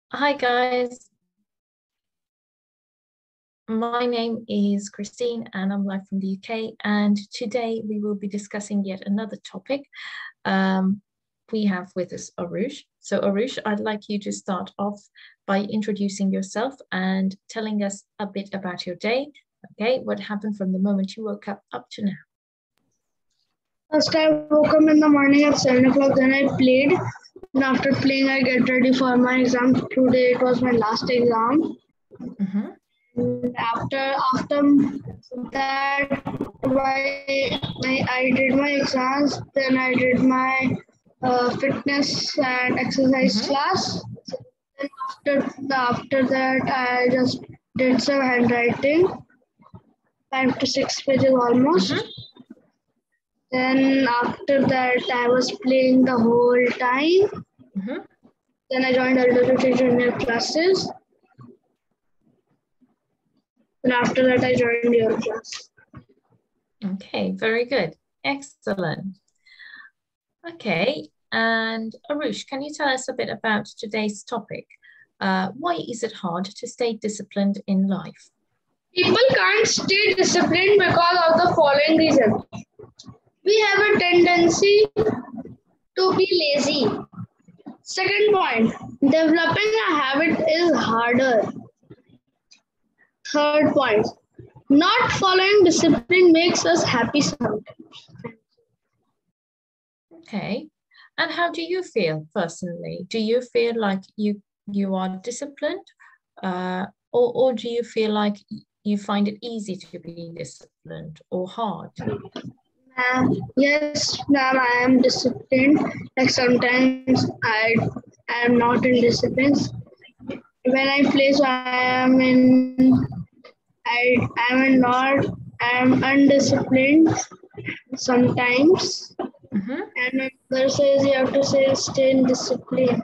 Hi guys, my name is Christine and I'm live from the UK, and today we will be discussing yet another topic. We have with us Arush. So Arush, I'd like you to start off by introducing yourself and telling us a bit about your day. Okay, what happened from the moment you woke up to now? First, I woke up in the morning at 7 o'clock, then I played. And after playing, I get ready for my exam. Today it was my last exam. Mhm. And after that, I did my exams. Then I did my fitness and exercise class. Then after that, I just did some handwriting, 5 to 6 pages almost. Then after that, I was playing the whole time. Then I joined alternative junior classes. And after that, I joined your class. Okay, very good. Excellent. Okay, and Arush, can you tell us a bit about today's topic? Why is it hard to stay disciplined in life? People can't stay disciplined because of the following reason. We have a tendency to be lazy. Second point, developing a habit is harder. Third point, not following discipline makes us happy sometimes. Okay, and how do you feel personally? Do you feel like you are disciplined, or do you feel like you find it easy to be disciplined or hard? Yes, ma'am, I am disciplined. Like sometimes I am not in discipline. When I play, so I am undisciplined sometimes. And my mother says you have to stay in discipline.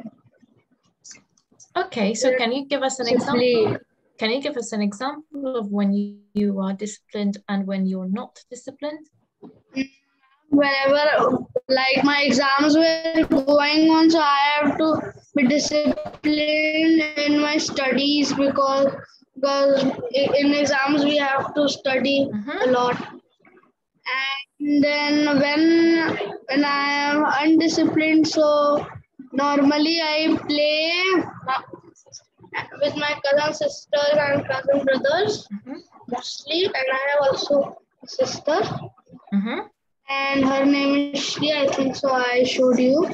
Okay, so can you give us an example? Can you give us an example of when you are disciplined and when you're not disciplined? Whenever, like, my exams were going on, so I have to be disciplined in my studies because in exams we have to study a lot. And then when I am undisciplined, so normally I play with my cousin sisters and cousin brothers mostly, and I have also a sister. And her name is Shri, I think so. I showed you.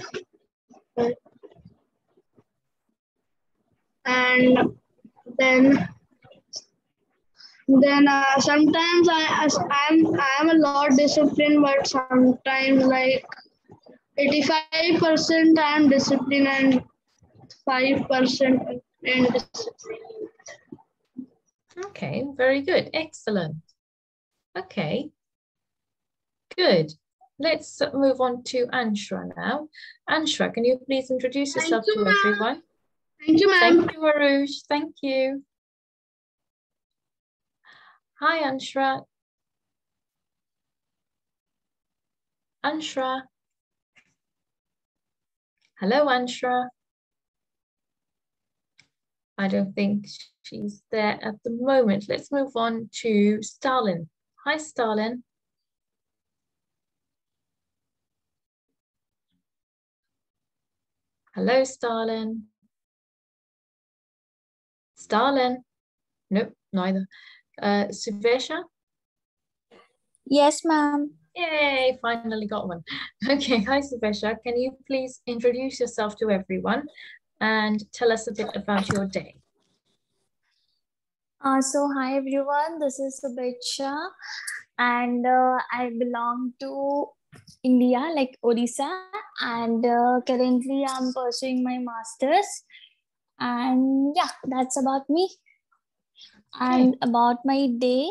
And then sometimes I'm a lot disciplined, but sometimes like 85% I'm disciplined and 5% indisciplined. Okay, very good. Excellent. Okay, good. Let's move on to Anshra now. Anshra, can you please introduce yourself to everyone? Thank you, ma'am. Thank you, Arush. Thank you. Hi, Anshra. Anshra. Hello, Anshra. I don't think she's there at the moment. Let's move on to Stalin. Hi, Stalin. Hello, Stalin. Stalin? Nope, neither. Suvesha? Yes, ma'am. Yay, finally got one. Okay, hi, Suvesha. Can you please introduce yourself to everyone and tell us a bit about your day? So hi everyone, this is Subhecha and I belong to India, like Odisha, and currently I'm pursuing my master's, and yeah, that's about me. And about my day,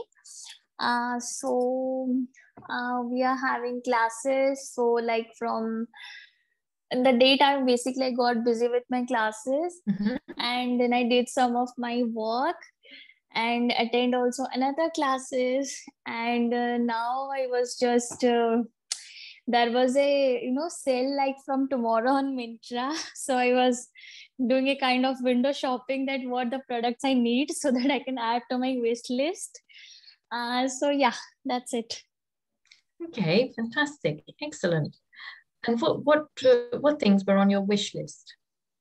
we are having classes, so like from in the daytime basically I got busy with my classes, and then I did some of my work and attend also another classes, and now I was just there was a sale like from tomorrow on Myntra so I was doing a kind of window shopping that what the products I need so that I can add to my wish list. So yeah, that's it. Okay, fantastic, excellent. And what things were on your wish list?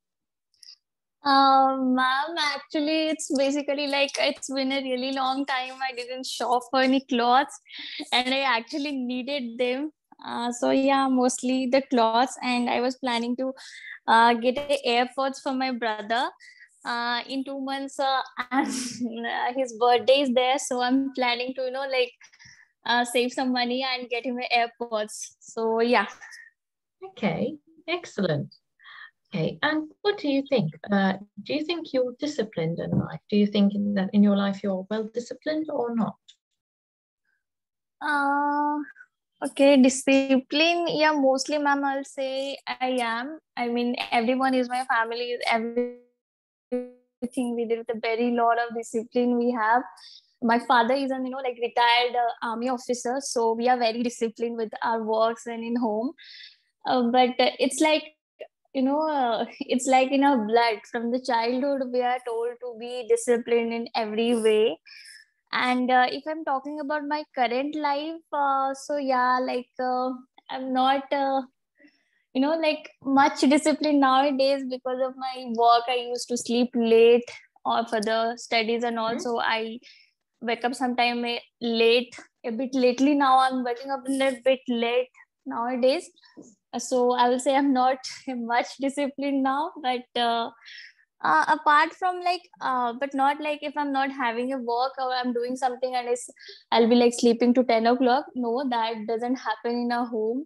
Ma'am, actually, it's basically like it's been a really long time. I didn't shop for any clothes, and I actually needed them. So yeah, mostly the clothes, and I was planning to get AirPods for my brother. In 2 months, and his birthday is there, so I'm planning to like save some money and get him AirPods. So yeah. Okay, excellent. Okay, and what do you think? Do you think you're disciplined in life? Do you think that in your life you're well disciplined or not? Uh, okay, discipline. Yeah, mostly, ma'am, I'll say I am. I mean, everyone is my family. Everything we did with a very lot of discipline we have. My father is an like retired army officer, so we are very disciplined with our works and in home. But it's like it's like in our blood. From the childhood we are told to be disciplined in every way. And if I'm talking about my current life, so yeah, like I'm not like much discipline nowadays because of my work. I used to sleep late or for the studies, and Mhm. also I wake up sometime late, a bit lately. Now I'm waking up a bit late nowadays. So I will say I'm not much disciplined now. But apart from like but not like if I'm not having a work or I'm doing something and I'll be like sleeping to 10 o'clock. No, that doesn't happen in our home.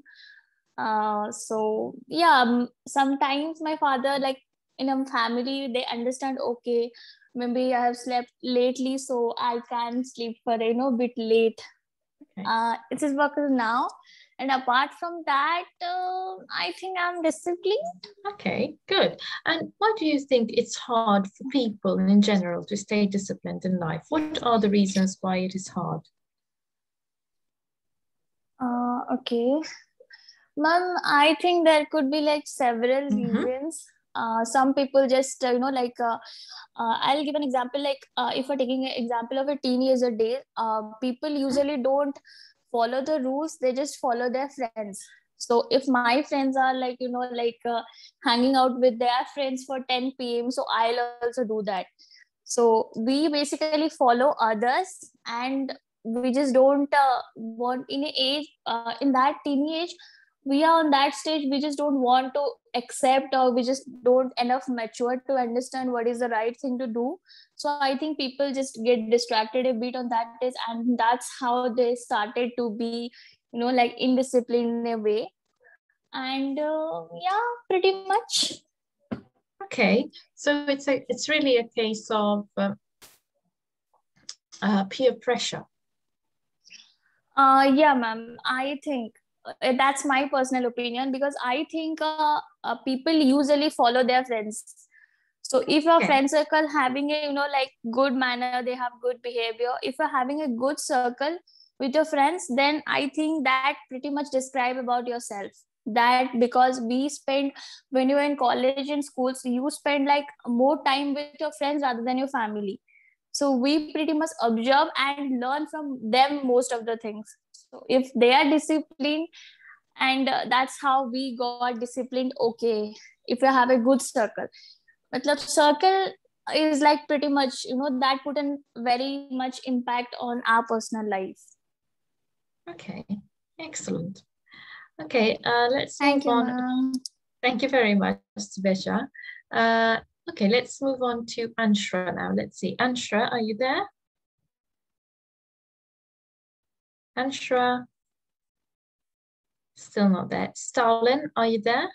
So yeah, sometimes my father, like in a family, they understand, okay, maybe I have slept lately, so I can sleep for bit late. Okay. It's his work now. And apart from that, I think I'm disciplined. Okay, good. And why do you think it's hard for people in general to stay disciplined in life? What are the reasons why it is hard? Okay. Ma'am, I think there could be like several Mm-hmm. reasons. Some people just, I'll give an example. Like, if we're taking an example of a teenager day, people usually don't follow the rules, they just follow their friends. So, if my friends are like, hanging out with their friends for 10 p.m., so I'll also do that. So, we basically follow others, and we just don't want in a age, in that teeny age, we are on that stage, we just don't want to accept, or we just don't enough mature to understand what is the right thing to do. So I think people just get distracted a bit on that stage, and that's how they started to be like indisciplined in a way. And yeah, pretty much. Okay, so it's really a case of peer pressure. Yeah, ma'am. I think that's my personal opinion, because I think people usually follow their friends. So if your Okay. friend circle having a like good manner, they have good behavior. If you're having a good circle with your friends, then I think that pretty much describe about yourself. That because we spend, when you're in college and schools, you spend like more time with your friends rather than your family. So we pretty much observe and learn from them most of the things. So if they are disciplined, and that's how we got disciplined. Okay, if you have a good circle, matlab circle is like pretty much that put in very much impact on our personal life. Okay, excellent. Okay, let's Thank move you, on. ma'am. Thank you very much, Subesha. Uh, okay, let's move on to Anshra now. Let's see. Anshra, are you there? Anshra, still not there. Stalin, are you there?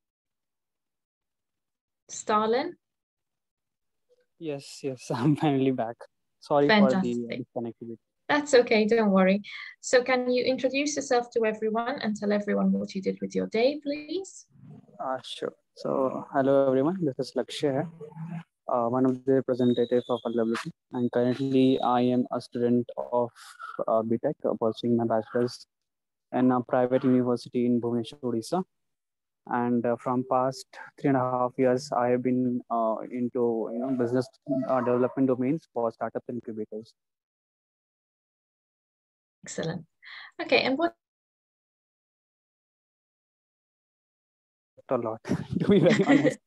Stalin? Yes, I'm finally back. Sorry for the Fantastic. disconnectivity. That's okay, don't worry. So can you introduce yourself to everyone and tell everyone what you did with your day, please? Sure. So, hello everyone. This is Lakshya, here, one of the representative of LWC. And currently, I am a student of BTech, pursuing my bachelor's in a private university in Bhubaneswar, Odisha. And from past 3.5 years, I have been into business development domains for startups and incubators. Excellent. Okay, and what? A lot, to be very honest.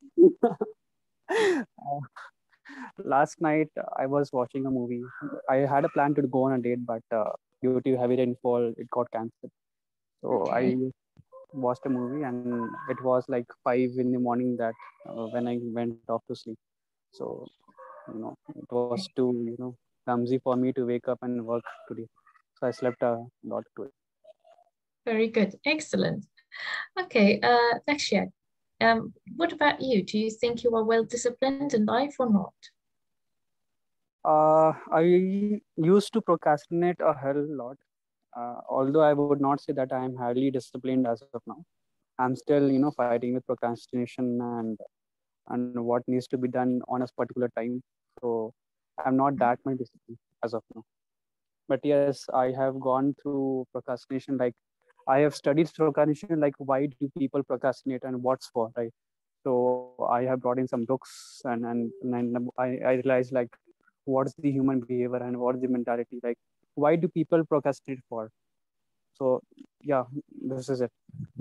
Last night I was watching a movie. I had a plan to go on a date, but due to heavy rainfall, it got cancelled. So Okay. I watched a movie, and it was like 5 in the morning that when I went off to sleep. So it was too clumsy for me to wake up and work today. So I slept a lot today. Very good. Excellent. Okay, Lakshya, what about you? Do you think you are well disciplined in life or not? I used to procrastinate a hell lot. Although I would not say that I am highly disciplined as of now. I'm still, fighting with procrastination and what needs to be done on a particular time. So I'm not that much disciplined as of now. But yes, I have gone through procrastination. Like I have studied procrastination, like why do people procrastinate and what's for, right? So I have brought in some books and I realized like what's the human behavior and what's the mentality, like why do people procrastinate for? So yeah, this is it.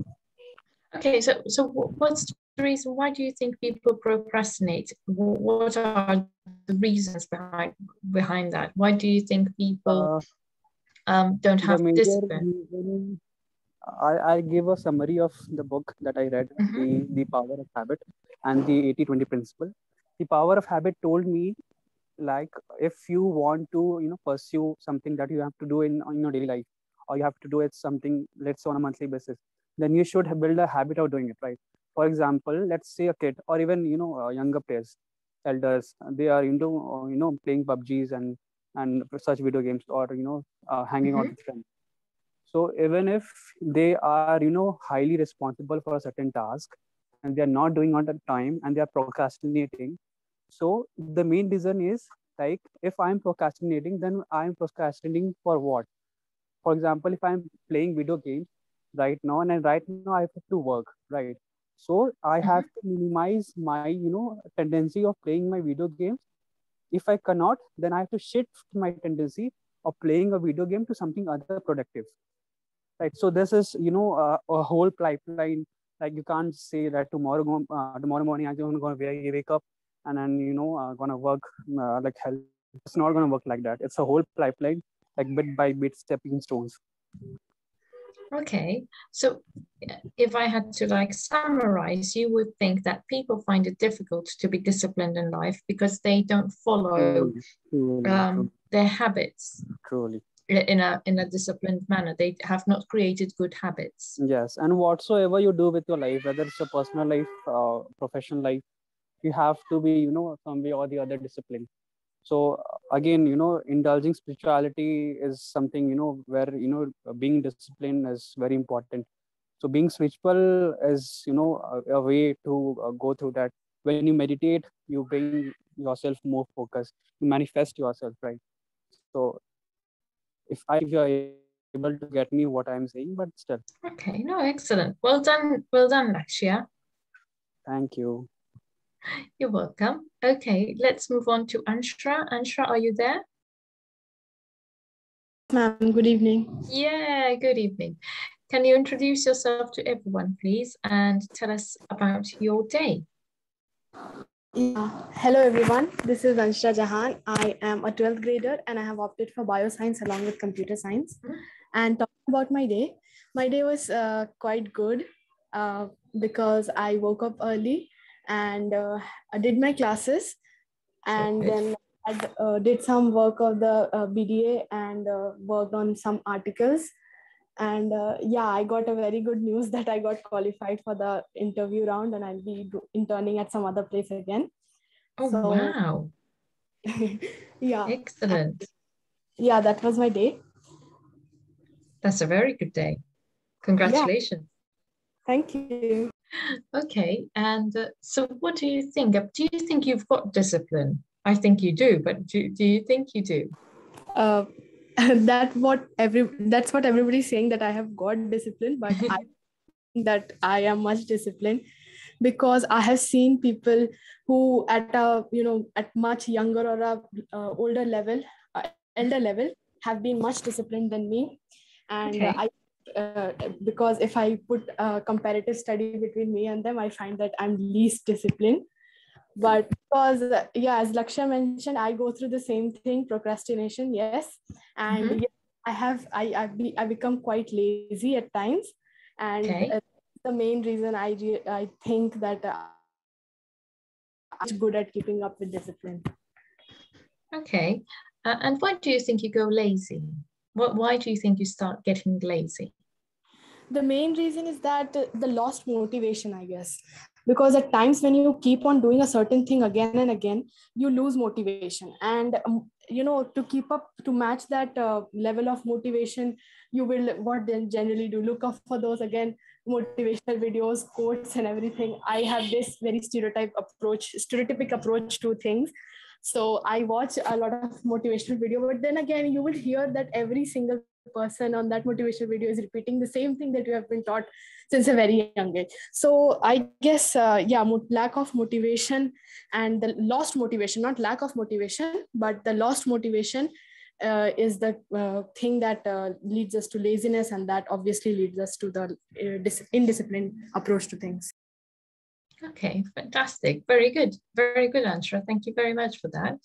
Okay, so what's the reason? Why do you think people procrastinate? What are the reasons behind that? Why do you think people don't The have major discipline? reason, I give a summary of the book that I read, the Power of Habit and the 80-20 principle. The Power of Habit told me, like if you want to pursue something that you have to do in your daily life, or you have to do it something, let's say on a monthly basis, then you should build a habit of doing it, right? For example, let's say a kid or even younger players, elders, they are into playing PUBGs and such video games, or hanging out with friends. So even if they are highly responsible for a certain task and they are not doing on the time and they are procrastinating, so the main reason is, like if I'm procrastinating, then I'm procrastinating for what? For example, if I'm playing video games right now and right now I have to work, right? So I have to minimize my tendency of playing my video games. If I cannot, then I have to shift my tendency of playing a video game to something other productive, right? So this is a whole pipeline. Like you can't say that tomorrow morning I'm going to wake up and then gonna work like hell. It's not going to work like that. It's a whole pipeline, like bit by bit, stepping stones. Okay, so if I had to like summarize, you would think that people find it difficult to be disciplined in life because they don't follow their habits Truly. in a disciplined manner. They have not created good habits. Yes, and whatsoever you do with your life, whether it's your personal life, professional life, you have to be some way or the other disciplined. So again, indulging spirituality is something where being disciplined is very important. So being spiritual is a way to go through that. When you meditate, you bring yourself more focused, you manifest yourself, right? So if you're able to get me what I'm saying, but still. Okay, no, excellent. Well done, Lakshya. Thank you. You're welcome. Okay, let's move on to Anshra. Anshra, are you there? Ma'am, good evening. Yeah, good evening. Can you introduce yourself to everyone, please, and tell us about your day? Yeah. Hello, everyone. This is Anshra Jahan. I am a 12th grader and I have opted for bioscience along with computer science. And talking about my day was quite good because I woke up early and I did my classes, and then I did some work of the BDA and worked on some articles. And yeah, I got a very good news that I got qualified for the interview round and I'll be interning at some other place again. Oh, so, wow. Yeah. Excellent. Yeah, that was my day. That's a very good day. Congratulations. Yeah. Thank you. Okay. And so what do you think? Do you think you've got discipline? I think you do, but do you think you do? That's what everybody's saying, that I have got discipline, but I that I am much disciplined, because I have seen people who at a at much younger or a older level, elder level, have been much disciplined than me. And Okay. because if I put a comparative study between me and them, I find that I'm least disciplined. But because as Lakshya mentioned, I go through the same thing, procrastination, yes. And Mhm. I become quite lazy at times. And Okay. the main reason I think that I'm good at keeping up with discipline. Okay. And why do you think you go lazy? Why do you think you start getting lazy? The main reason is that the lost motivation, I guess, because at times when you keep on doing a certain thing again and again, you lose motivation. And to keep up, to match that level of motivation, you will what then generally do, look up for those again motivational videos, quotes and everything. I have this very stereotypic approach to things. So I watch a lot of motivational video, but then again you will hear that every single person on that motivational video is repeating the same thing that you have been taught since a very young age. So I guess lack of motivation and the lost motivation, not lack of motivation, but the lost motivation is the thing that leads us to laziness, and that obviously leads us to the indisciplined approach to things. Okay, fantastic. Very good. Very good, Anshra. Thank you very much for that.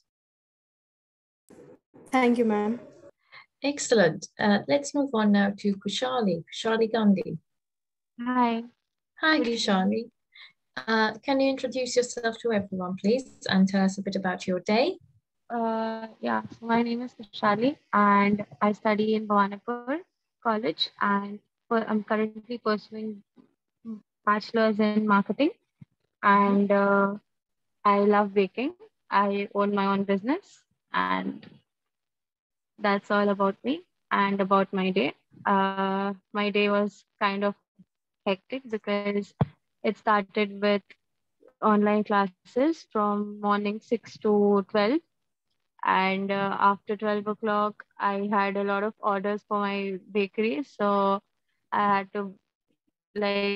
Thank you, ma'am. Excellent. Let's move on now to Kushali Gandhi. Hi. Hi, Kushali. Can you introduce yourself to everyone, please, and tell us a bit about your day? So my name is Kushali, and I study in Bhawanipur College, and I'm currently pursuing bachelor's in marketing, and I love baking. I own my own business, and that's all about me and about my day. My day was kind of hectic because it started with online classes from morning 6 to 12. And after 12 o'clock, I had a lot of orders for my bakery. So I had to like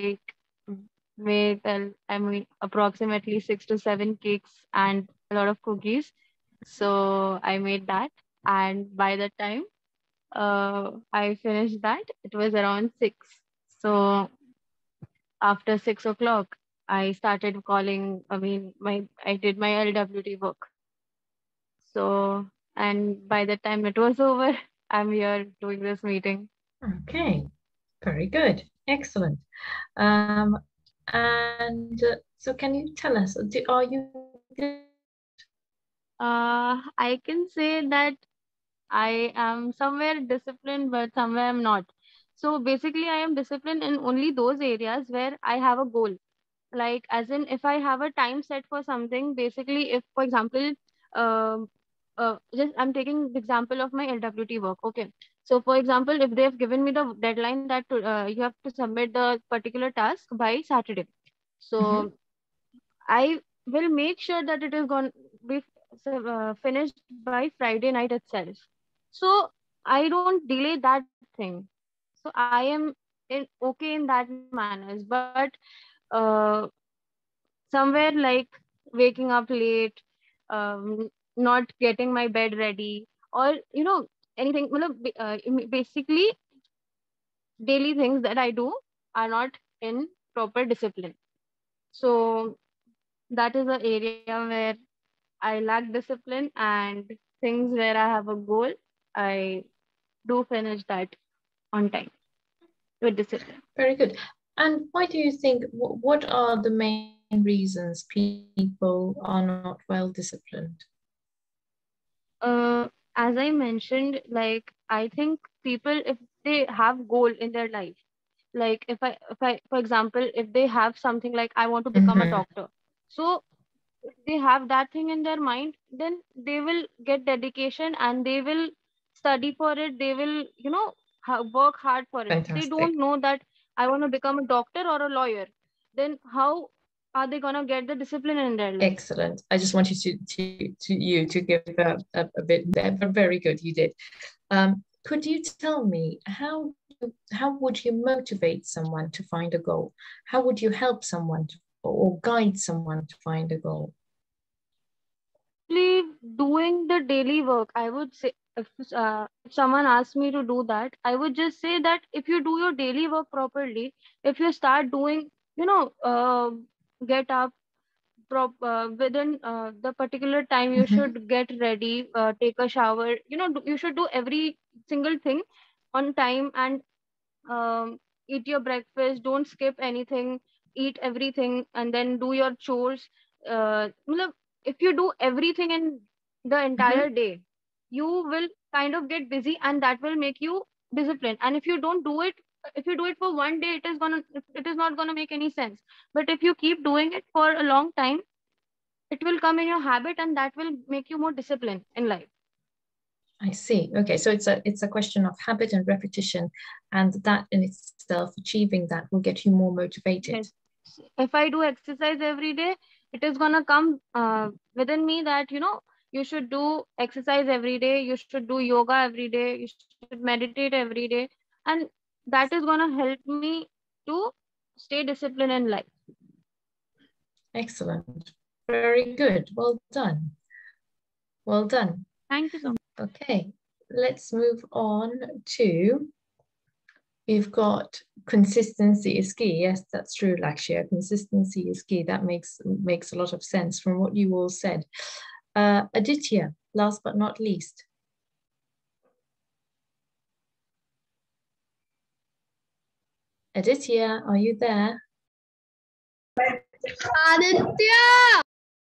approximately 6 to 7 cakes and a lot of cookies. So I made that. And by the time I finished that, it was around 6. So after 6 o'clock, I started calling, I did my LWT work. So, and by the time it was over, I'm here doing this meeting. Okay, very good. Excellent. And so can you tell us, are you I can say that I am somewhere disciplined, but somewhere I'm not. So basically, I am disciplined in only those areas where I have a goal. Like, as in, if I have a time set for something, basically, if, for example, um just I'm taking the example of my LWT work. Okay. So, for example, if they have given me the deadline that you have to submit the particular task by Saturday. So, I will make sure that it is going to be finished by Friday night itself. So I don't delay that thing. So I am okay in that manners, but uh, somewhere like waking up late, not getting my bed ready, or anything. Basically, daily things that I do are not in proper discipline. So that is the area where I lack discipline, and things where I have a goal, I do finish that on time with discipline. Very good. And why do you think, what are the main reasons people are not well disciplined? As I mentioned, like I think people, if they have goal in their life, like if I, for example, if they have something like I want to become a doctor, so if they have that thing in their mind, then they will get dedication and they will study for it. They will, work hard for it. If they Fantastic. don't know that I want to become a doctor or a lawyer, then how are they gonna get the discipline in their life? Excellent. I just wanted to give a bit there, but very good, you did. Could you tell me, how would you motivate someone to find a goal? How would you help someone or guide someone to find a goal? Doing the daily work, I would say, if someone asks me to do that, I would just say that if you do your daily work properly, if you start doing, get up within the particular time, you should get ready, take a shower, you should do every single thing on time, and eat your breakfast, don't skip anything, eat everything, and then do your chores. Matlab, if you do everything in the entire day, you will kind of get busy, and that will make you disciplined. And if you don't do it, if you do it for one day, it is not gonna make any sense. But if you keep doing it for a long time, it will come in your habit, and that will make you more disciplined in life. I see. Okay, so it's a question of habit and repetition, and that in itself, achieving that will get you more motivated. Yes. If I do exercise every day, it is gonna come within me that you should do exercise every day, you should do yoga every day, you should meditate every day, and that is gonna help me to stay disciplined in life. Excellent. Very good. Well done. Well done. Thank you so much. Okay, let's move on to, we've got consistency is key. Yes, that's true, Lakshya. Consistency is key. That makes a lot of sense from what you all said. Aditya, last but not least. Aditya, are you there? Aditya!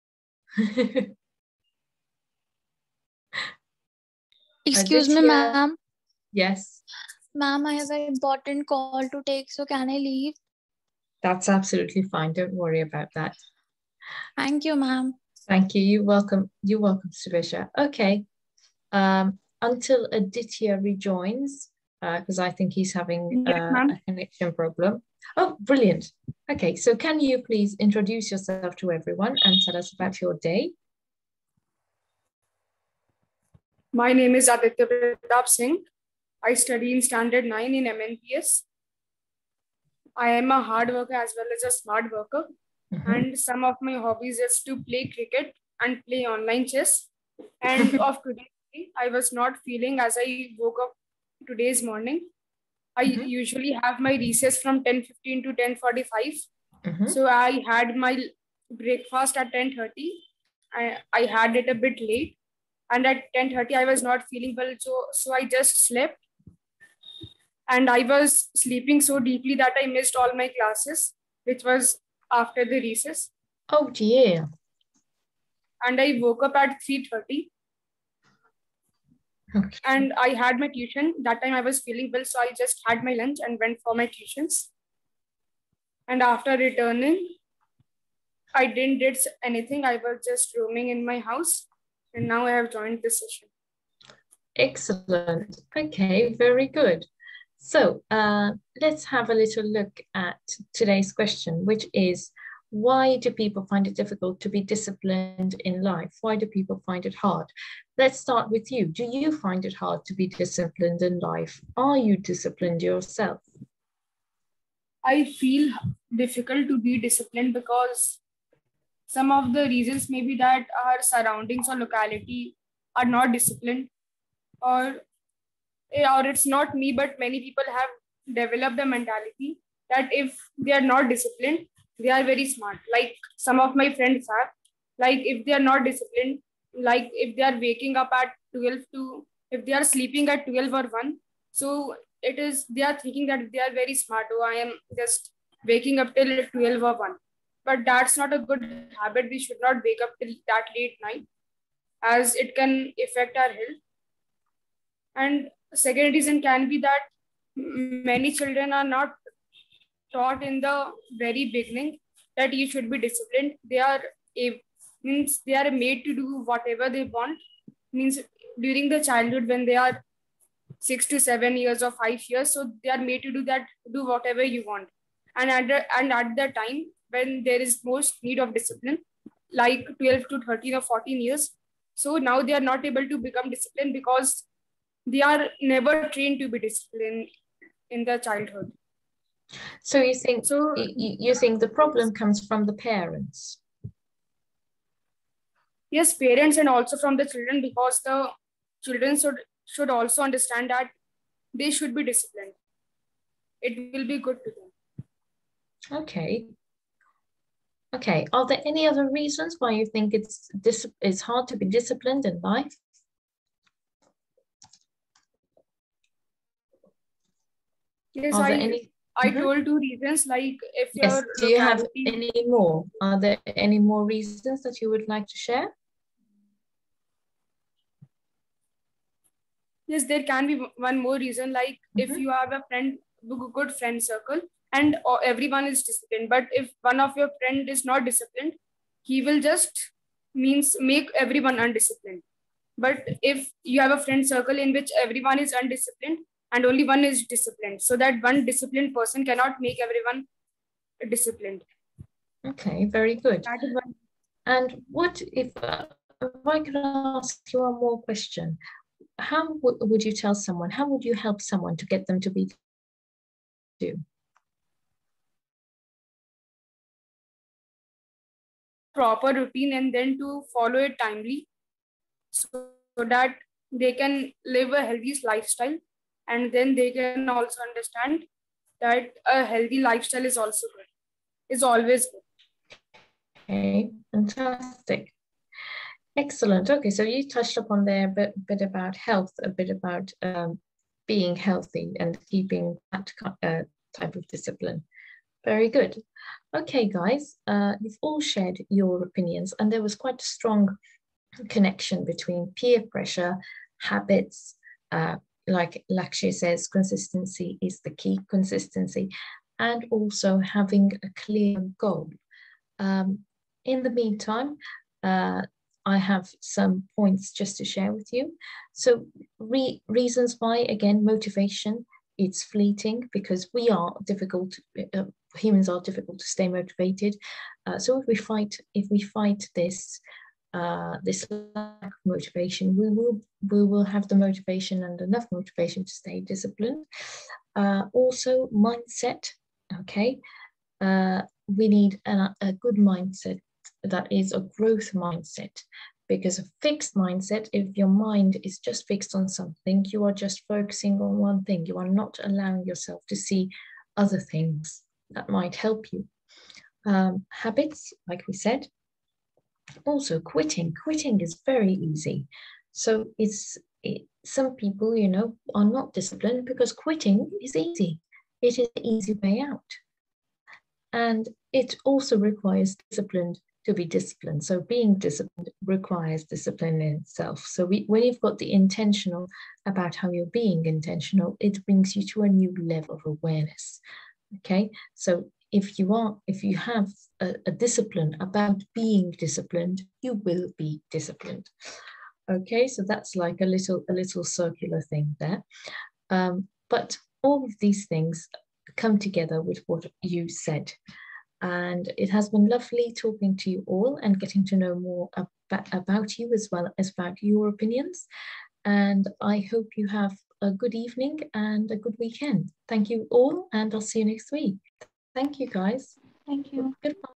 Excuse me, Aditya. ma'am. Yes. Ma'am, I have an important call to take, so can I leave? That's absolutely fine. Don't worry about that. Thank you, ma'am. Thank you. You're welcome. You're welcome, Subisha. Okay. Until Aditya rejoins, because I think he's having a connection problem. Oh, brilliant. Okay, so can you please introduce yourself to everyone and tell us about your day? My name is Aditya Pratap Singh. I study in Standard 9 in MNPS. I am a hard worker as well as a smart worker. And some of my hobbies is to play cricket and play online chess. And of today, I was not feeling as I woke up today's morning. I usually have my recess from 10:15 to 10:45. So I had my breakfast at 10:30. I had it a bit late. And at 10:30, I was not feeling well. So I just slept. And I was sleeping so deeply that I missed all my classes, which was after the recess. Oh dear. And I woke up at 3:30. Okay. And I had my tuition. That time I was feeling well, so I just had my lunch and went for my tuitions. And after returning, I didn't do anything. I was just roaming in my house. And now I have joined this session. Excellent. Okay, very good. So let's have a little look at today's question, which is, why do people find it difficult to be disciplined in life? Why do people find it hard? Let's start with you. Do you find it hard to be disciplined in life? Are you disciplined yourself? I feel difficult to be disciplined because some of the reasons may be that our surroundings or locality are not disciplined, or it's not me, but many people have developed a mentality that if they are not disciplined, they are very smart. Like some of my friends have, like if they are not disciplined, like if they are waking up at 12 to, if they are sleeping at 12 or 1, so they are thinking that they are very smart. Oh, I am just waking up till 12 or 1. But that's not a good habit. We should not wake up till that late night, as it can affect our health. And second reason can be that many children are not taught in the very beginning that you should be disciplined. They are made to do whatever they want. Means during the childhood, when they are 6 to 7 years or 5 years, so they are made to do whatever you want. And at the time when there is most need of discipline, like 12 to 13 or 14 years, so now they are not able to become disciplined because they are never trained to be disciplined. in their childhood. So you think you think the problem comes from the parents? Yes, parents and also from the children, because the children should also understand that they should be disciplined. It will be good to them. Okay. Okay. Are there any other reasons why you think it's hard to be disciplined in life? Yes, Are there any? I told 2 reasons, like if Yes. your Do you have locality... any more? Are there any more reasons that you would like to share? Yes, there can be one more reason, like if you have a good friend circle and everyone is disciplined, but if one of your friend is not disciplined, he will just make everyone undisciplined. But if you have a friend circle in which everyone is undisciplined and only one is disciplined, so that one disciplined person cannot make everyone disciplined. Okay, very good. That is one. And what if I could ask you one more question? How would you tell someone, how would you help someone to get them to be proper routine and then to follow it timely, so that they can live a healthy lifestyle, and then they can also understand that a healthy lifestyle is also good, is always good. Okay, fantastic. Excellent. Okay, so you touched upon there a bit about health, a bit about being healthy and keeping that type of discipline. Very good. Okay, guys, you've all shared your opinions, and there was quite a strong connection between peer pressure, habits, like Lakshya says, consistency is the key, consistency, and also having a clear goal. In the meantime, I have some points just to share with you. So reasons why, again, motivation, it's fleeting because we are difficult, humans are difficult to stay motivated. So if we fight this lack of motivation, we will have the motivation and enough motivation to stay disciplined. Also mindset, okay. We need a good mindset that is a growth mindset, because a fixed mindset, if your mind is just fixed on something, you are just focusing on one thing. You are not allowing yourself to see other things that might help you. Habits, like we said. Also quitting is very easy. So some people, you know, are not disciplined because quitting is easy. It is an easy way out. And it also requires discipline to be disciplined. So being disciplined requires discipline in itself. So when you've got the intentional about how you're being intentional, it brings you to a new level of awareness. Okay, so if you have a discipline about being disciplined, you will be disciplined. Okay, so that's like a little circular thing there. But all of these things come together with what you said. And it has been lovely talking to you all and getting to know more about you as well as about your opinions. And I hope you have a good evening and a good weekend. Thank you all, and I'll see you next week. Thank you, guys. Thank you. Goodbye.